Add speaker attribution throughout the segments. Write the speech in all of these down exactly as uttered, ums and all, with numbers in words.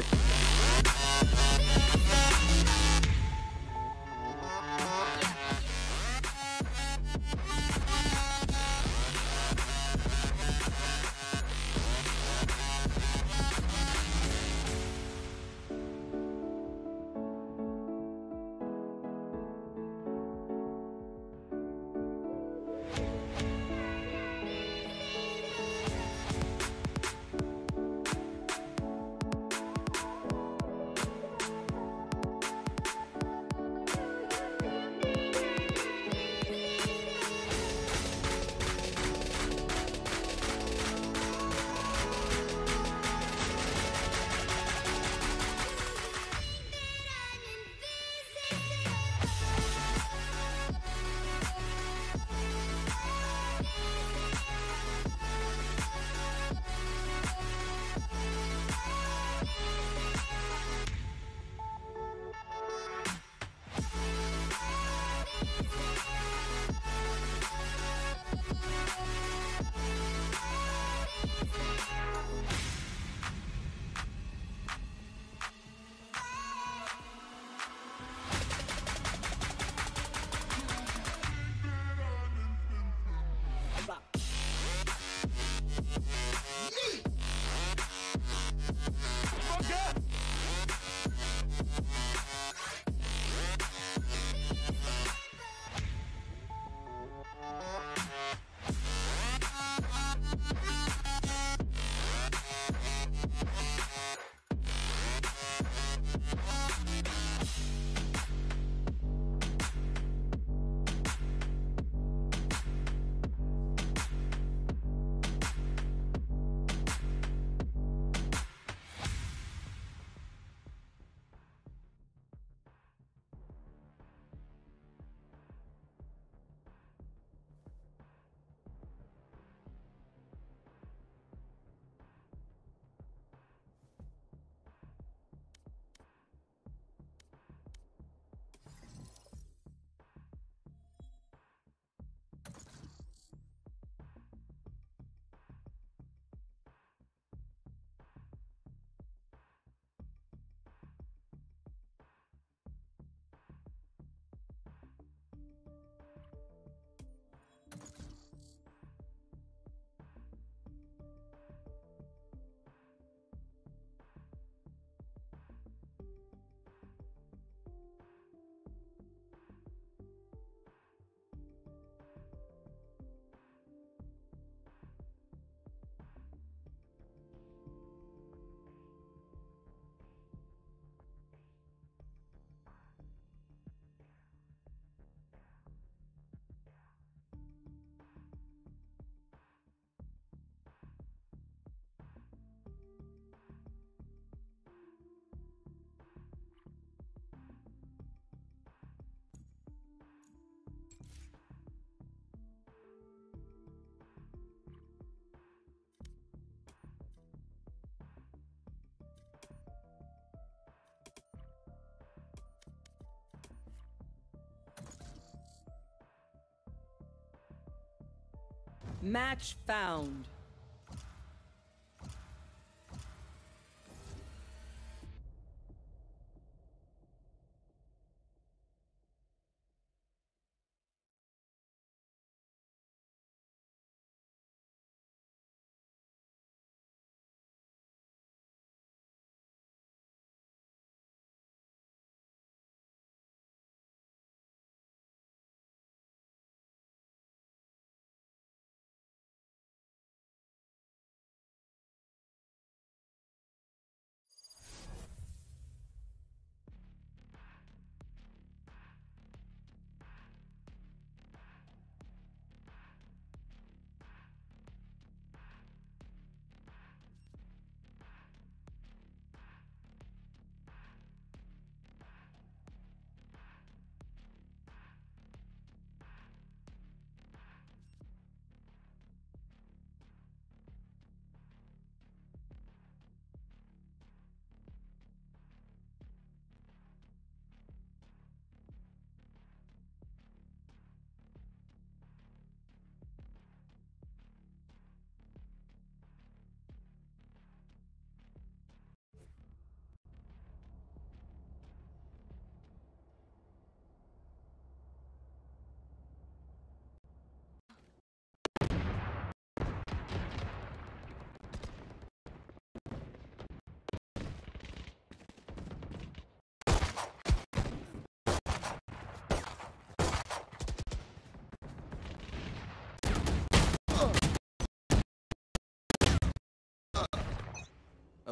Speaker 1: Match found.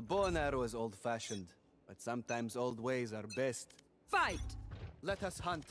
Speaker 1: A bow and arrow is old-fashioned, but sometimes old ways are best.
Speaker 2: Fight!
Speaker 1: Let us hunt.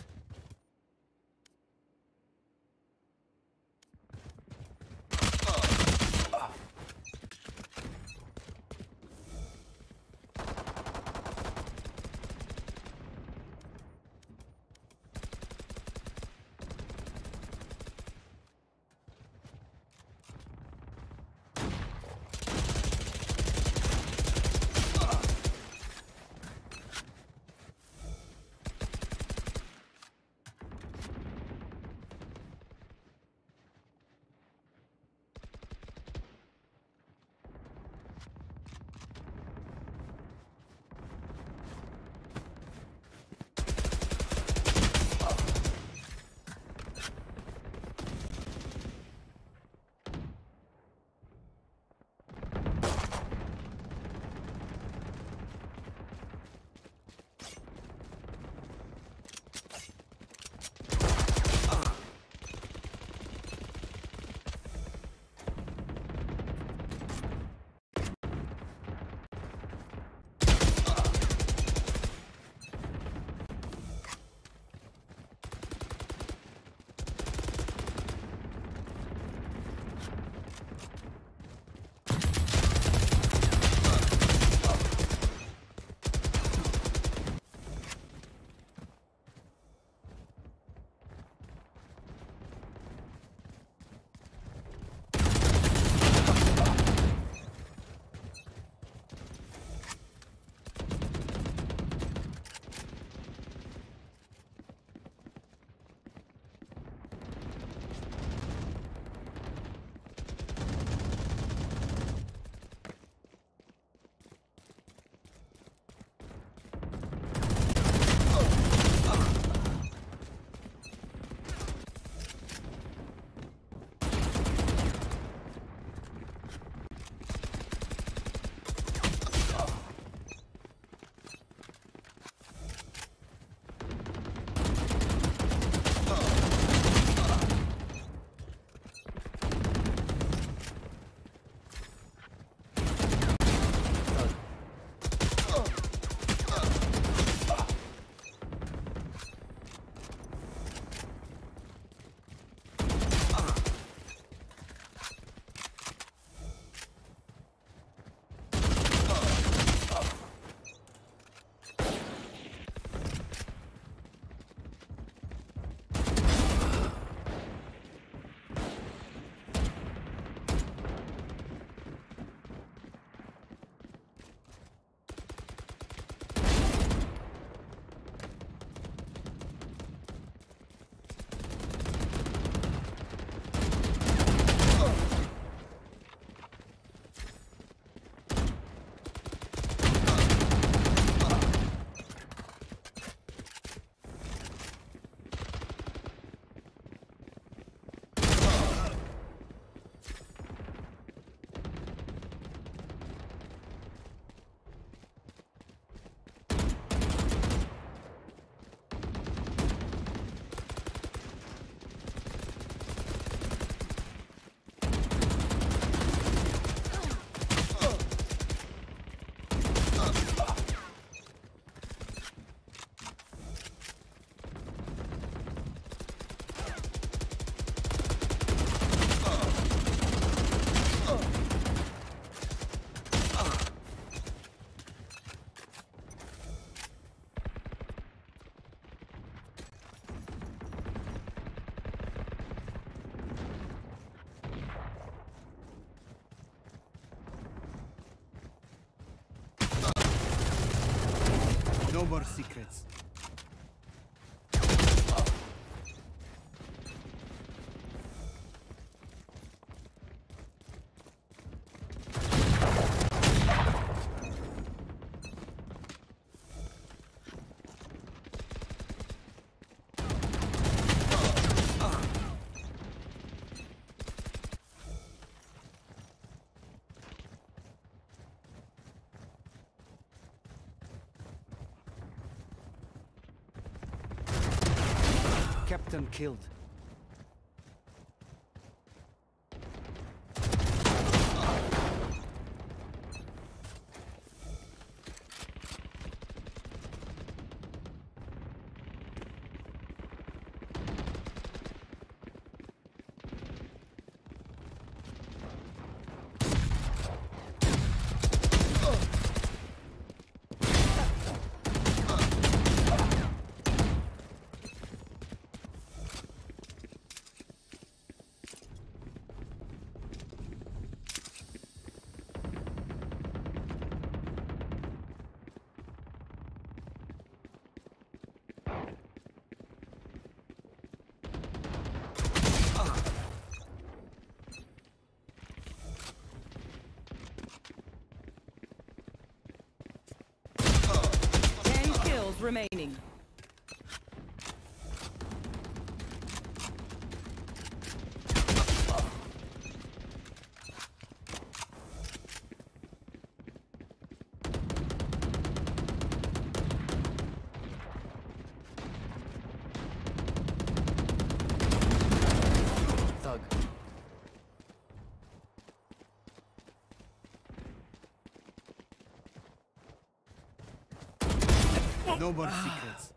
Speaker 1: No more secrets. Captain killed.
Speaker 2: kills remaining.
Speaker 1: Thug. No more secrets.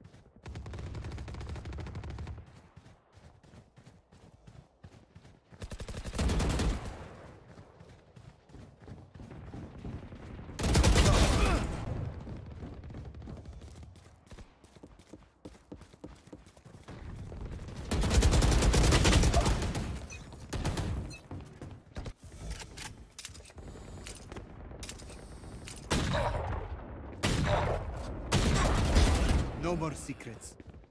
Speaker 1: No more secrets.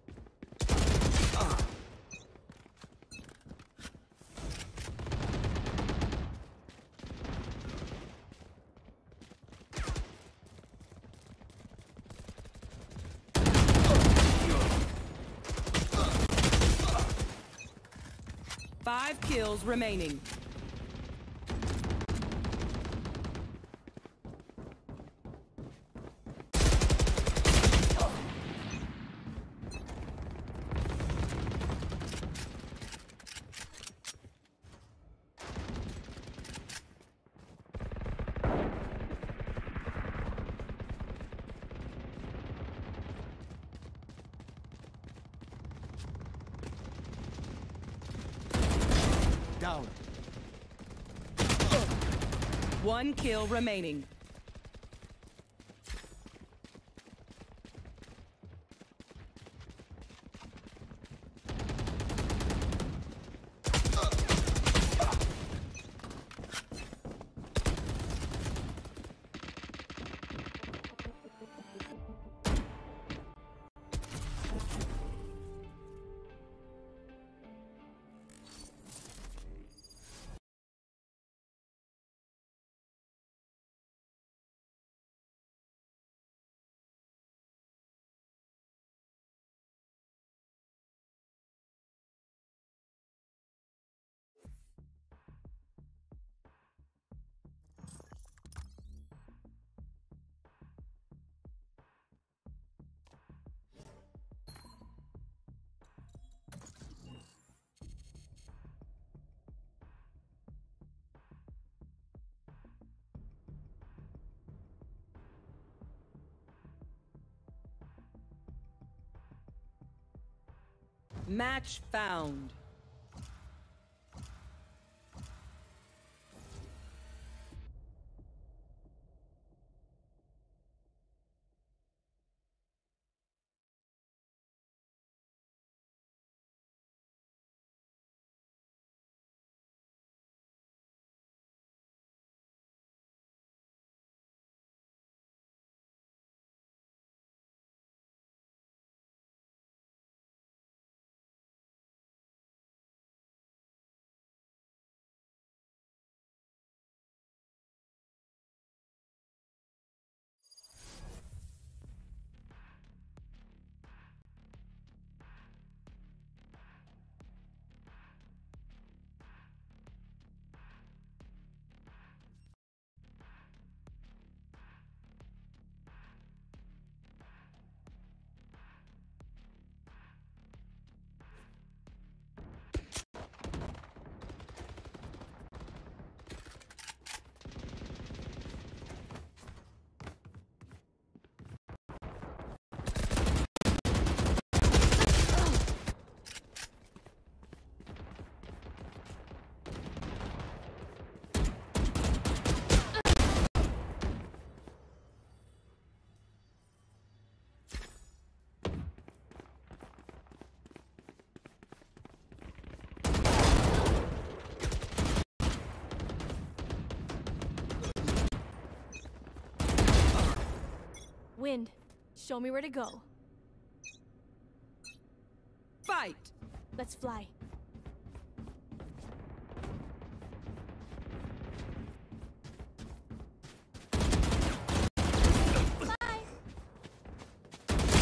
Speaker 2: Five kills remaining.
Speaker 1: Down.
Speaker 2: One kill remaining. Match found.
Speaker 3: Wind, show me where to go.
Speaker 2: Fight!
Speaker 3: Let's fly. Bye!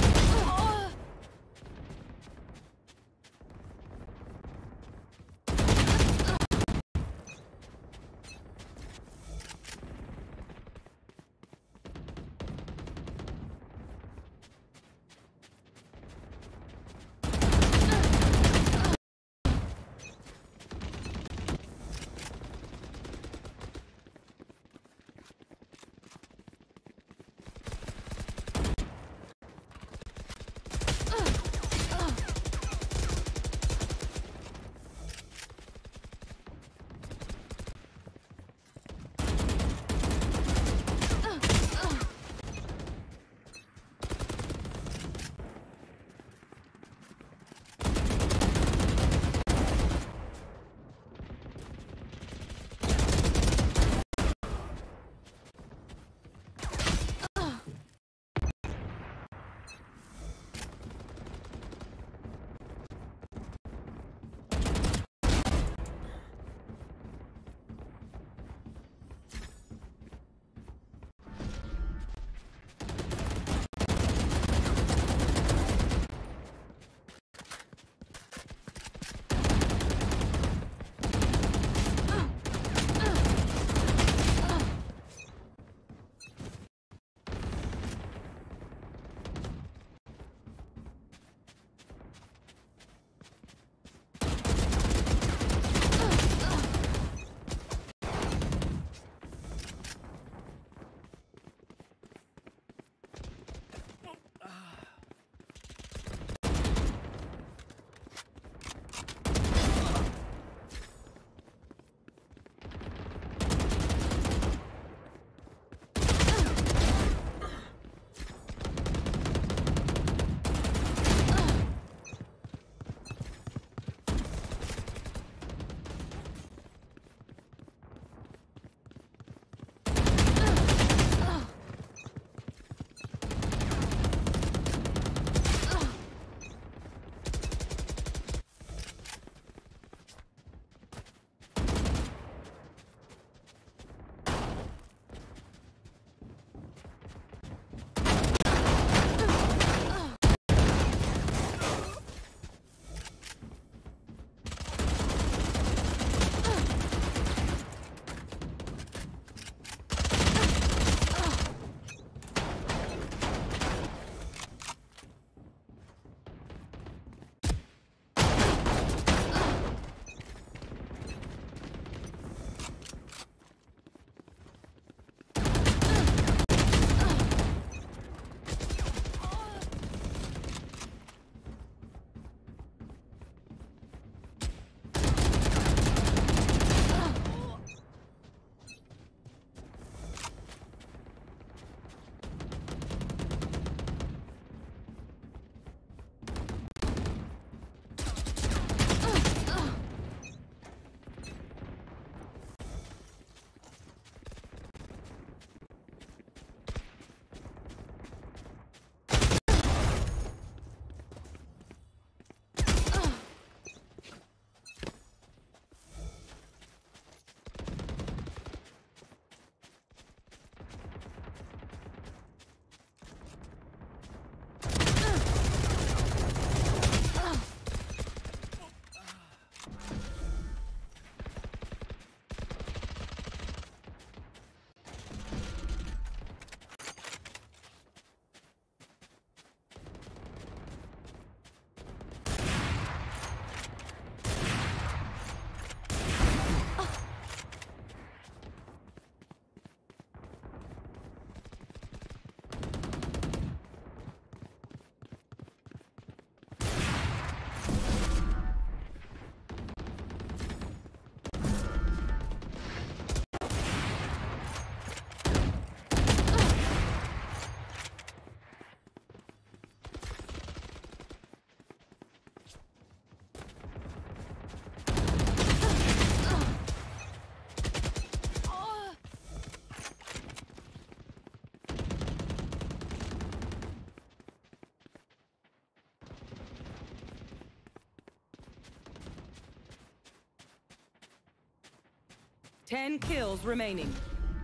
Speaker 2: Ten kills remaining.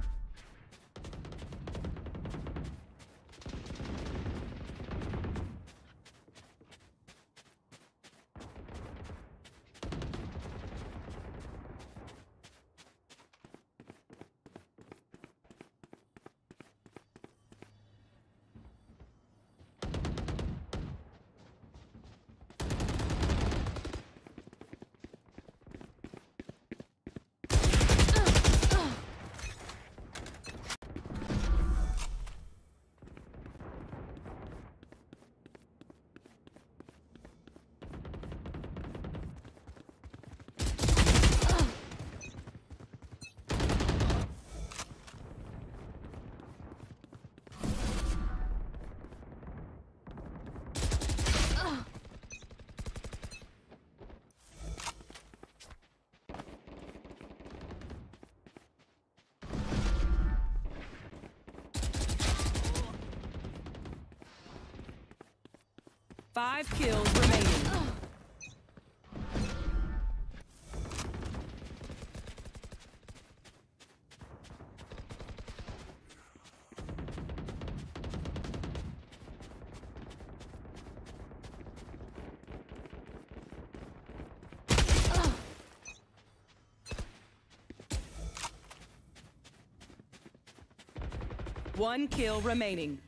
Speaker 2: Five kills remaining. One kill remaining.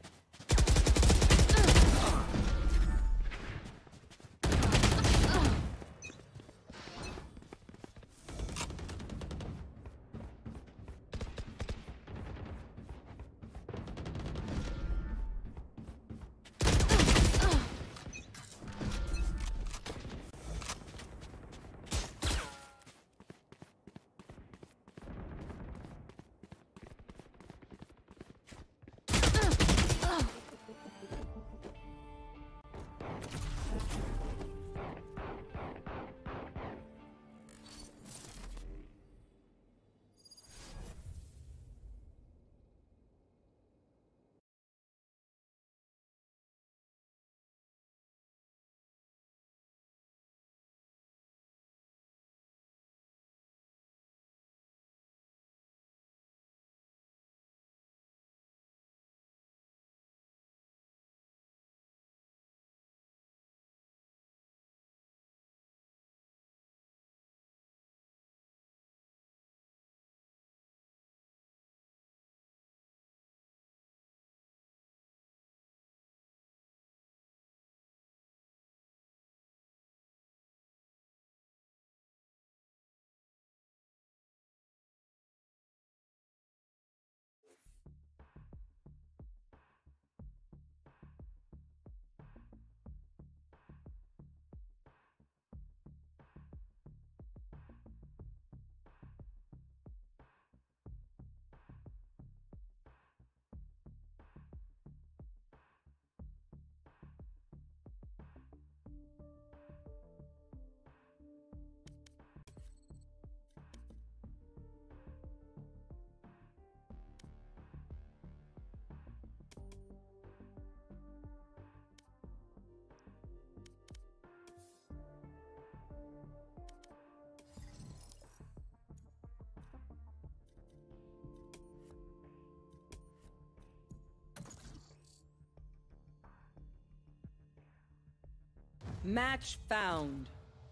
Speaker 2: Match found.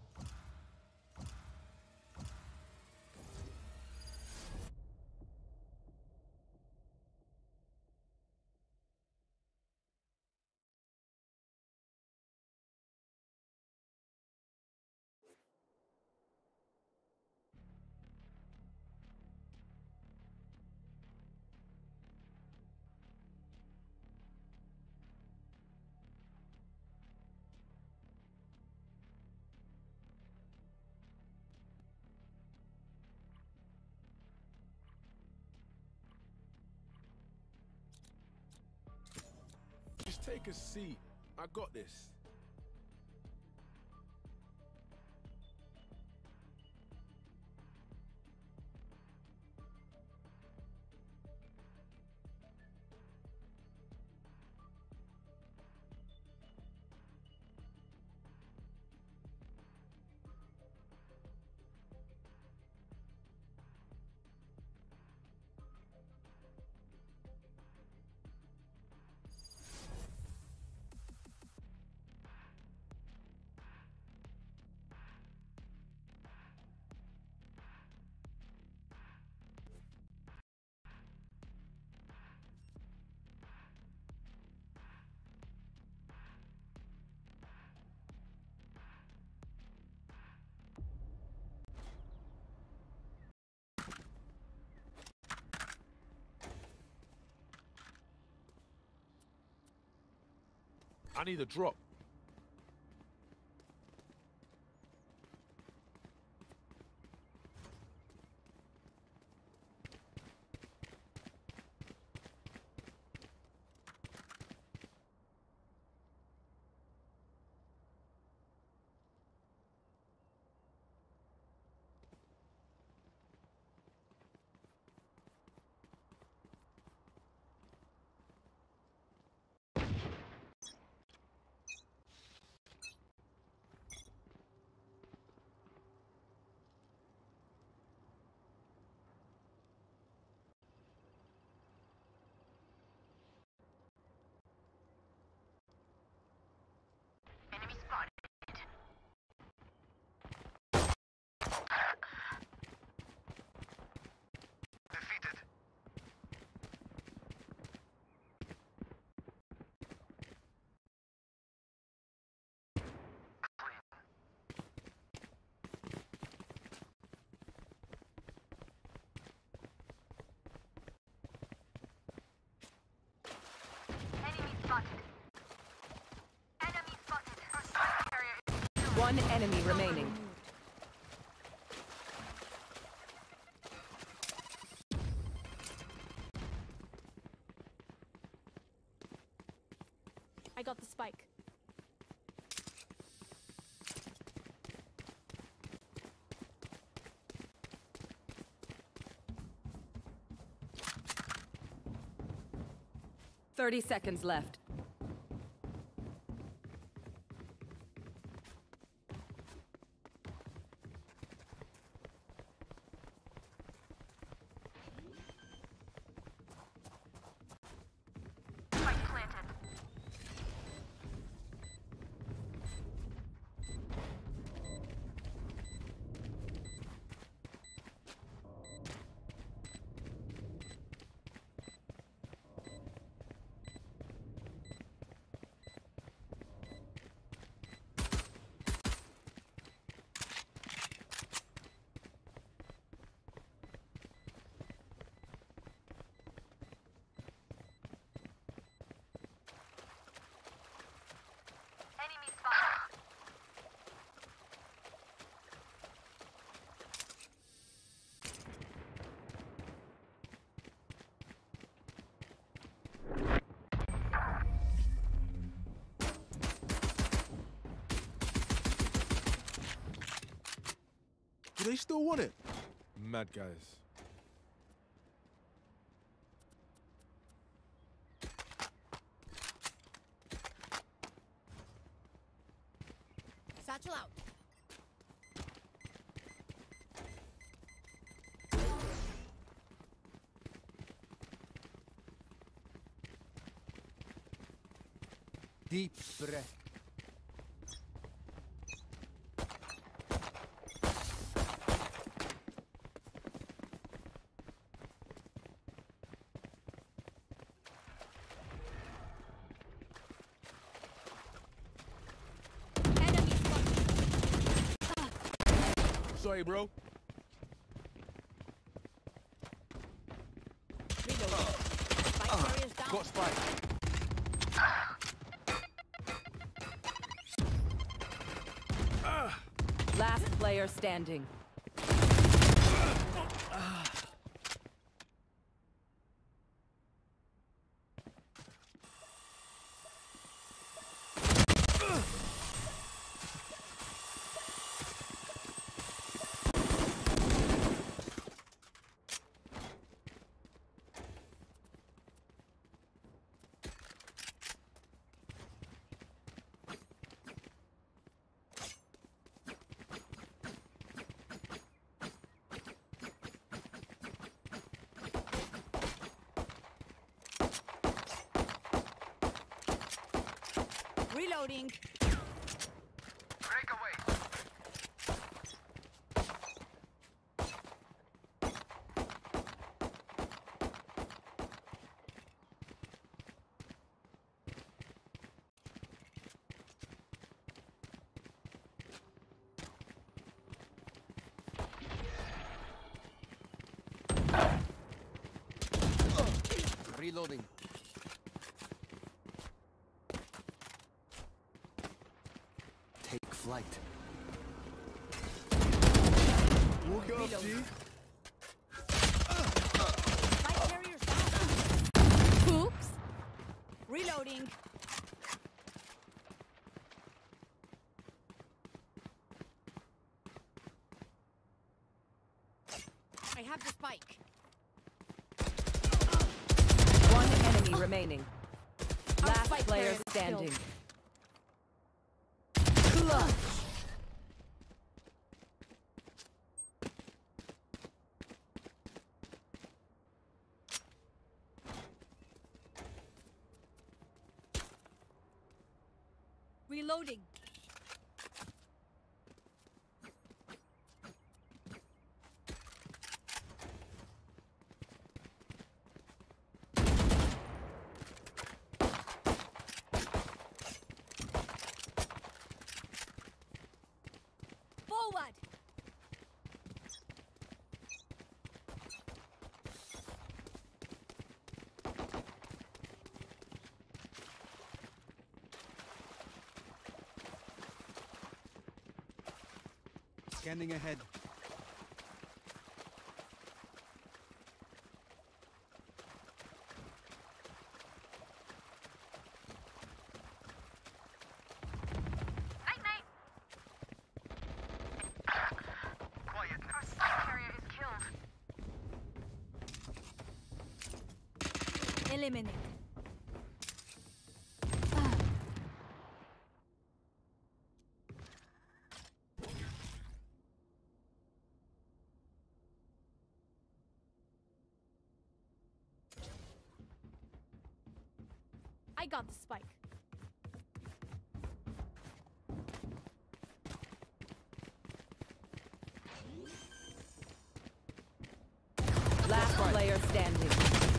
Speaker 4: Just take a seat. I got this. I need a drop.
Speaker 2: One enemy remaining.
Speaker 3: I got the spike.
Speaker 2: Thirty seconds left.
Speaker 4: Do they still want it? Mad guys.
Speaker 3: Satchel out.
Speaker 1: Deep breath.
Speaker 3: Enemy spotted.
Speaker 4: Sorry, bro.
Speaker 3: Reload. Spike carrier's down.
Speaker 1: Got spike.
Speaker 2: Last player standing.
Speaker 3: Reloading.
Speaker 1: Reloading. flight.
Speaker 4: Walk it off, G.
Speaker 3: Spike carriers down. Oops. Reloading. I have the spike.
Speaker 2: One enemy remaining.
Speaker 3: Our
Speaker 2: Last
Speaker 3: spike
Speaker 2: player
Speaker 3: carrier was
Speaker 2: standing.
Speaker 3: killed.
Speaker 2: Clutch.
Speaker 3: Reloading. Forward.
Speaker 1: Scanning ahead.
Speaker 3: Eliminate. I got the spike.
Speaker 2: Last player standing.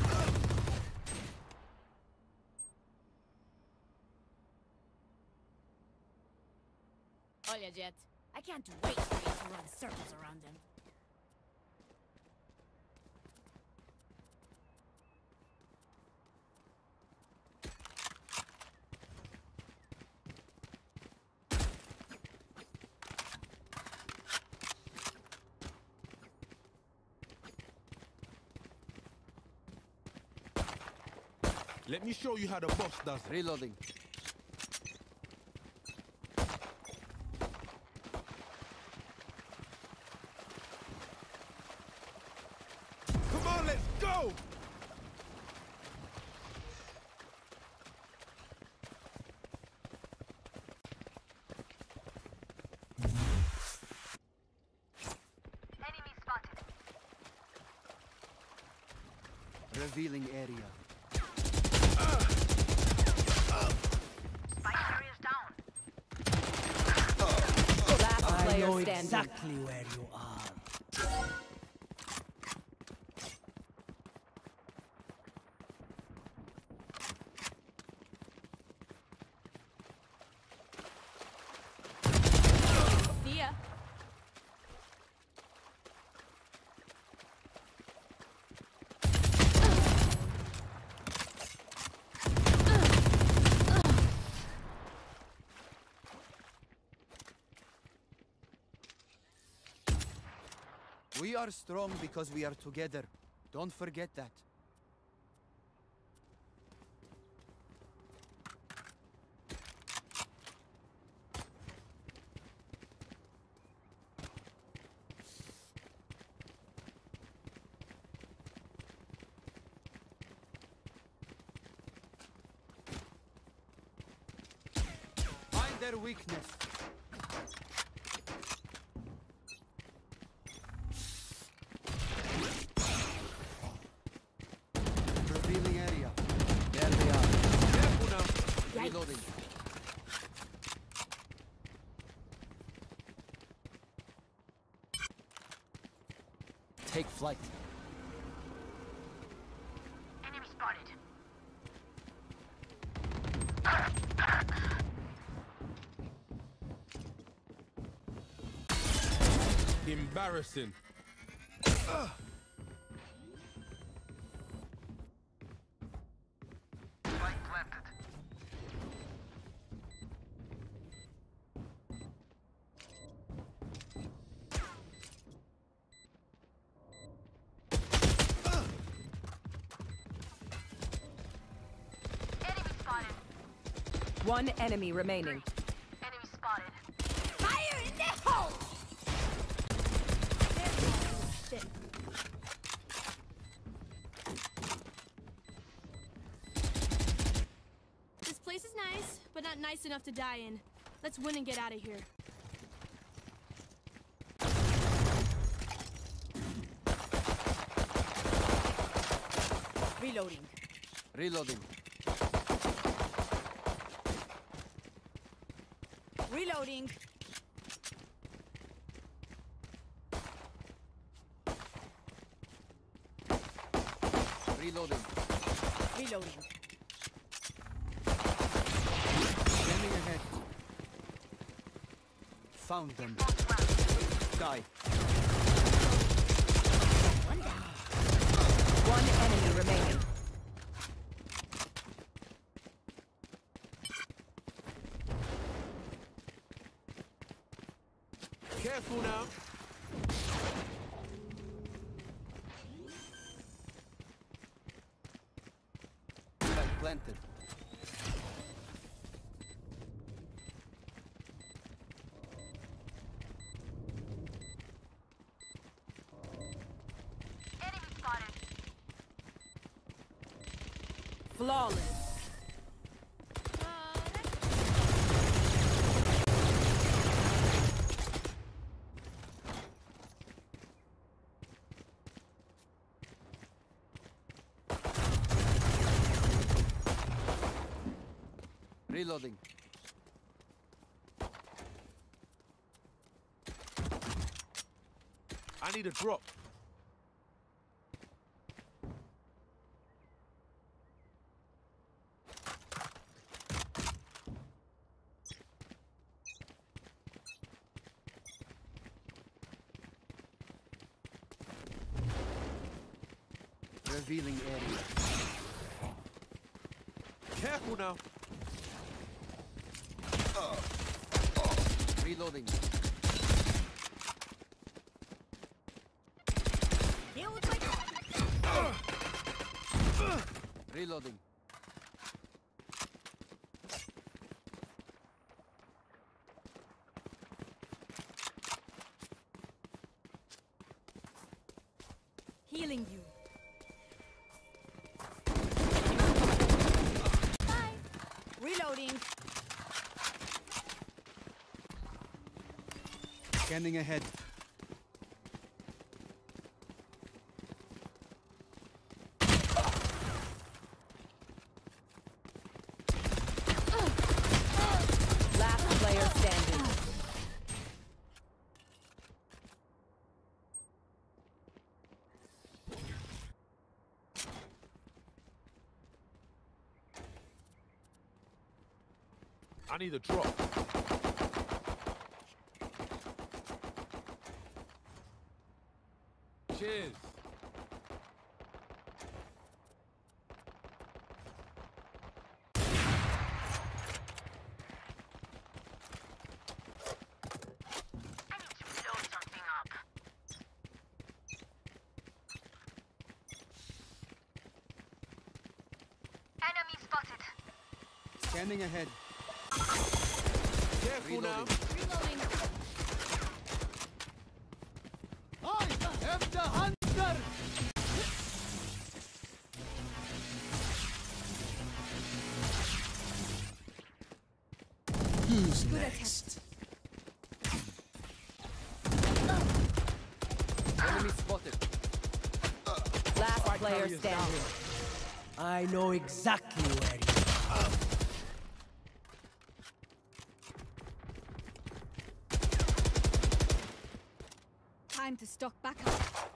Speaker 3: Oh yeah, Jet. I can't wait for you to run circles around them.
Speaker 4: Let me show you how the boss does it.
Speaker 1: Reloading.
Speaker 4: Come on, let's go!
Speaker 1: Revealing area.
Speaker 2: Last
Speaker 5: I
Speaker 2: player
Speaker 5: know
Speaker 2: standing.
Speaker 5: exactly where you are.
Speaker 3: See ya.
Speaker 1: We are strong because we are together. Don't forget that. Find their weakness. Revealing area. There they are.
Speaker 4: Careful now.
Speaker 1: Reloading. Take flight.
Speaker 3: Enemy spotted.
Speaker 4: Embarrassing.
Speaker 2: One enemy remaining.
Speaker 6: Enemy spotted.
Speaker 3: Fire in the hole! This place is nice, but not nice enough to die in. Let's win and get out of here. Reloading.
Speaker 1: Reloading.
Speaker 3: Reloading.
Speaker 1: Reloading.
Speaker 3: Reloading.
Speaker 1: Scanning ahead. Found them. Die.
Speaker 3: One down.
Speaker 2: One enemy remaining.
Speaker 4: Careful now.
Speaker 1: Spike planted.
Speaker 6: Enemy spotted.
Speaker 2: Flawless.
Speaker 3: Uh, that's
Speaker 1: Reloading.
Speaker 4: I need a drop.
Speaker 1: Revealing area.
Speaker 4: Careful now.
Speaker 1: Reloading.
Speaker 3: Deal with my
Speaker 1: Reloading.
Speaker 3: healing you. Reloading.
Speaker 1: Scanning ahead.
Speaker 2: Last player standing.
Speaker 4: I need a drop. Cheers.
Speaker 6: I need to blow something up. Enemy spotted.
Speaker 1: Scanning ahead.
Speaker 4: Careful now.
Speaker 1: Reloading.
Speaker 3: Reloading.
Speaker 1: I am the hunter!
Speaker 5: Who's next?
Speaker 1: Enemy spotted.
Speaker 2: Last player
Speaker 4: carrier's
Speaker 2: standing.
Speaker 5: I know exactly where you are.
Speaker 3: Time to stock back up.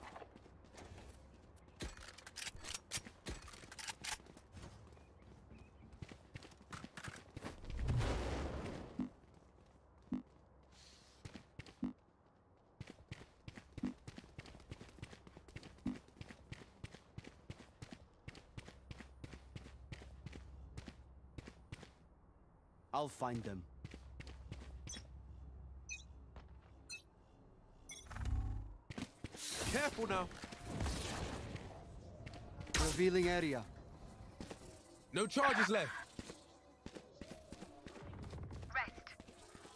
Speaker 1: I'll find them.
Speaker 4: Careful now.
Speaker 1: Revealing area.
Speaker 4: No charges left.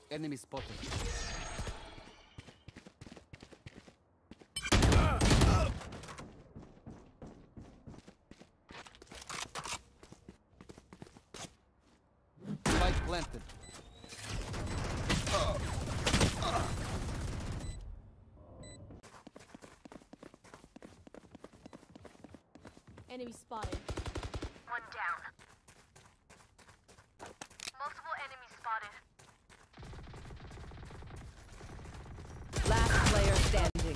Speaker 1: Enemy spotted. Spike planted.
Speaker 3: Enemy spotted.
Speaker 6: One down. Multiple enemies spotted.
Speaker 2: Last player standing.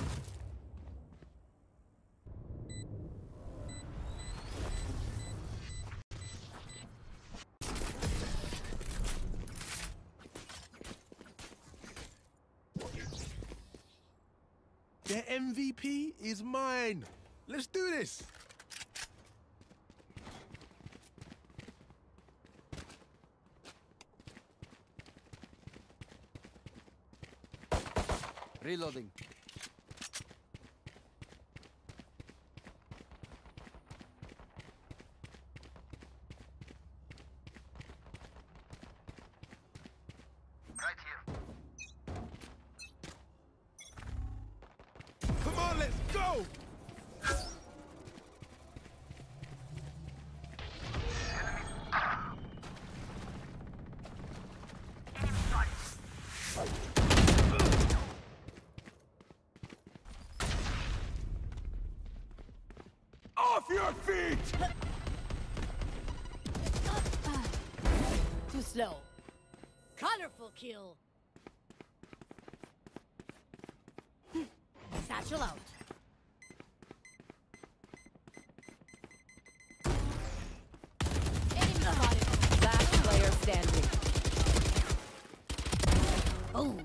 Speaker 4: The M V P is mine. Let's do this.
Speaker 1: Reloading.
Speaker 6: Right here.
Speaker 4: Come on, let's go. Off your feet!
Speaker 3: Too slow. Colorful kill. Satchel out. Enemy spotted.
Speaker 2: Last player standing.
Speaker 3: Boom.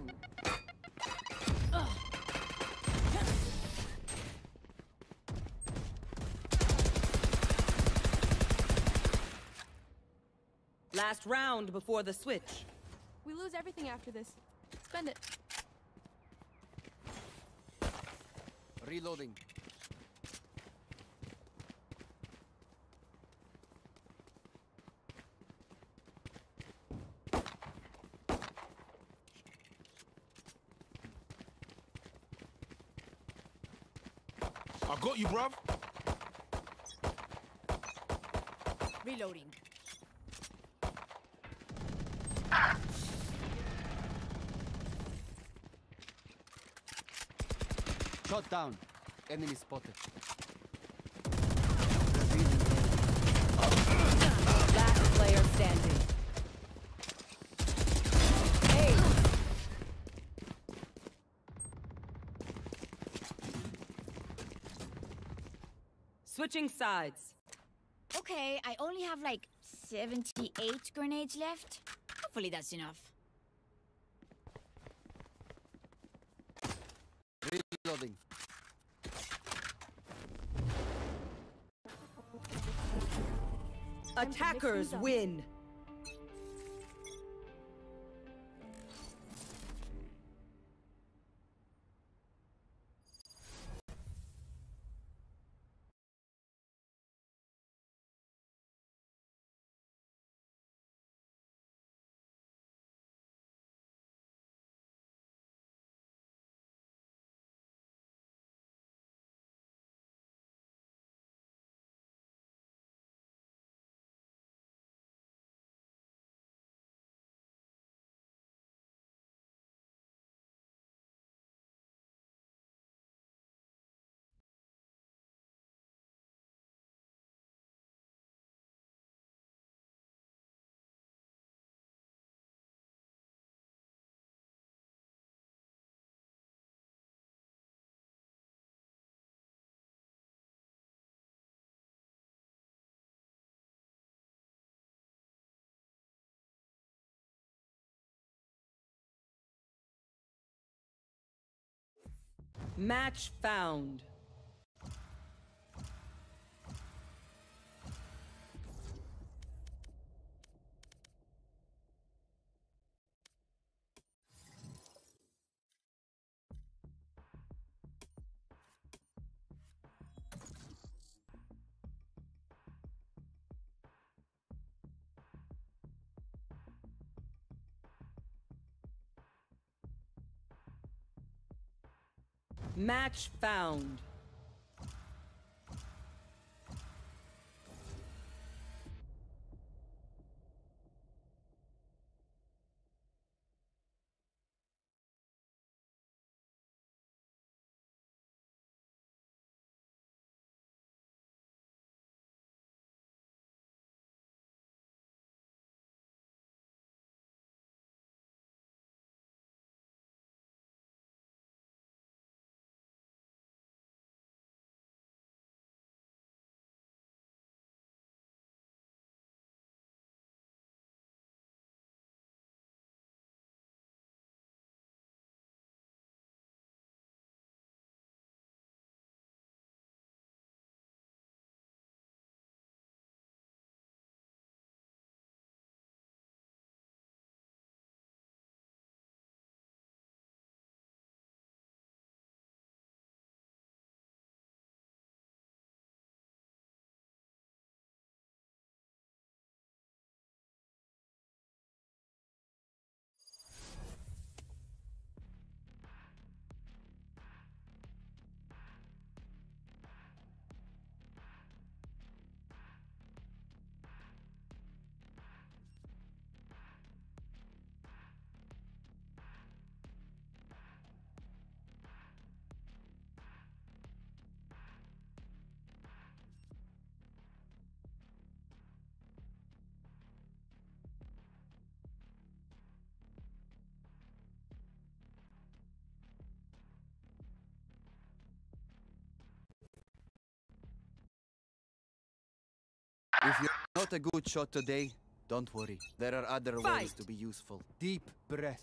Speaker 2: Last round before the switch.
Speaker 7: We lose everything after this. Spend it.
Speaker 1: Reloading.
Speaker 4: I got you, bruv.
Speaker 3: Reloading.
Speaker 1: Shot down. Enemy spotted.
Speaker 2: Last player standing. Hey. Switching sides.
Speaker 3: Okay, I only have like seventy-eight grenades left. Hopefully that's enough.
Speaker 1: Reloading.
Speaker 2: Attackers win. Match found. Match found.
Speaker 1: If you're not a good shot today, don't worry. There are other ways
Speaker 2: Fight.
Speaker 1: to be useful. Deep breath.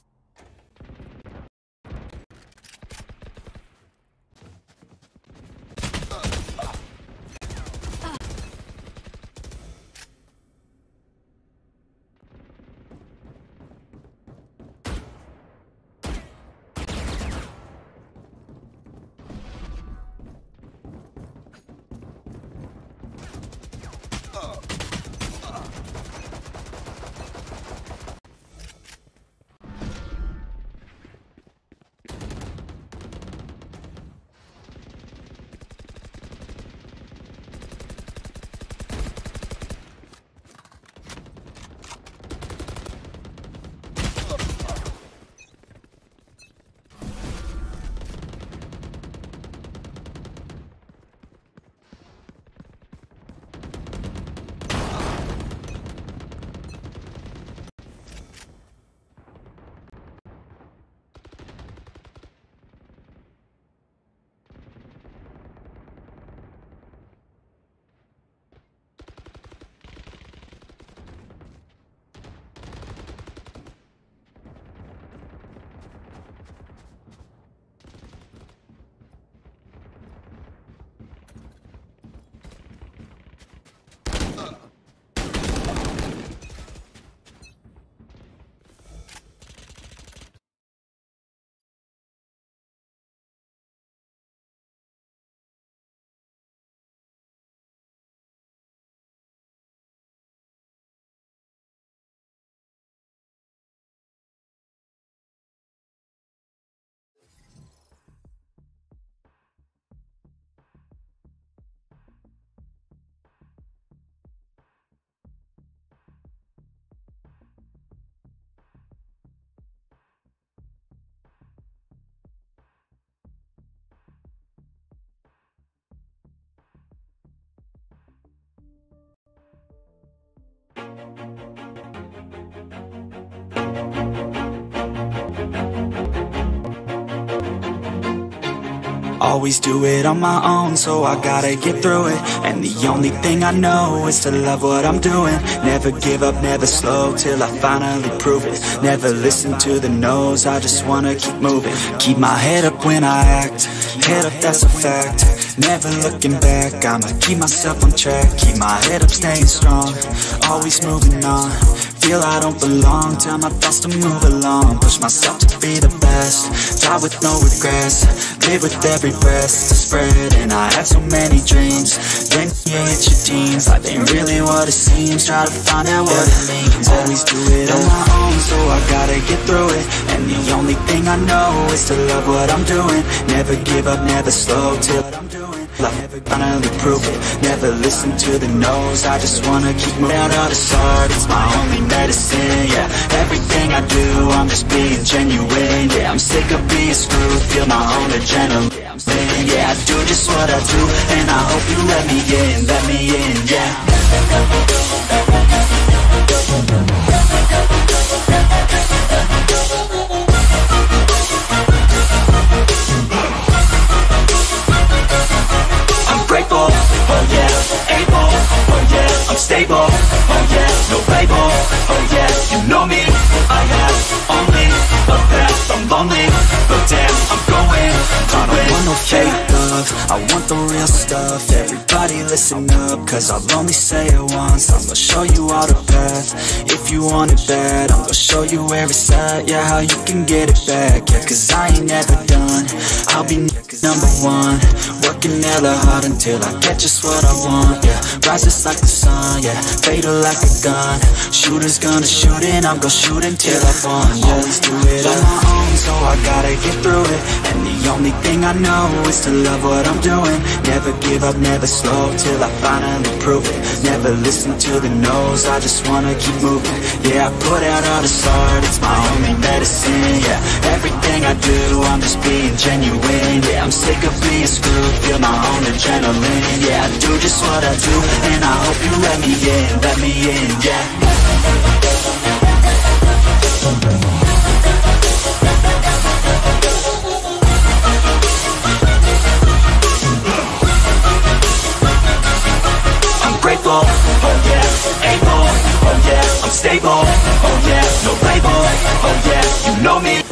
Speaker 8: Always do it on my own, so I gotta get through it. And the only thing I know is to love what I'm doing. Never give up, never slow, till I finally prove it. Never listen to the no's, I just wanna keep moving. Keep my head up when I act, head up, that's a fact. Never looking back, I'ma keep myself on track. Keep my head up, staying strong, always moving on. Feel I don't belong, tell my thoughts to move along. Push myself to be the best, die with no regrets. Live with every breath to spread, and I had so many dreams. Then you hit your teens, life ain't really what it seems. Try to find out what it means. Always do it on my own, so I gotta get through it. And the only thing thing I know is to love what I'm doing. Never give up, never slow till I'm doing. I never finally prove it. Never listen to the no's. I just wanna keep moving out of this heart. It's my only medicine, yeah. Everything I do, I'm just being genuine. Yeah, I'm sick of being screwed. Feel my own adrenaline. Yeah, I'm saying, yeah, I do just what I do, and I hope you let me in, let me in, yeah. Grateful, oh yeah, able, oh yeah, I'm stable, oh yeah, no label, oh yeah, you know me, I have only a path, I'm lonely, but damn, I'm going to I don't want no fake love, I want the real stuff. Everybody listen up, cause I'll only say it once. I'm gonna show you all the path, if you want it bad. I'm gonna show you where it's at, yeah, how you can get it back. Yeah, cause I ain't never done, I'll be number one. Working hella hard until I get just what I want, yeah. Rises like the sun, yeah, fatal like a gun. Shooters gonna shoot and I'm gonna shoot until I won, yeah. Always do it on my own, so I gotta get through it. And the only thing I know is to love what I'm doing. Never give up, never slow till I finally prove it. Never listen to the no's, I just wanna keep moving. Yeah, I put out all this art, it's my only medicine, yeah. Everything I do, I'm just being genuine. Yeah, I'm sick of being screwed, feel my own adrenaline. Yeah, I do just what I do, and I hope you let me in, let me in, yeah. I'm grateful, oh yeah, able, oh yeah, I'm stable, oh yeah, no label, oh yeah, you know me.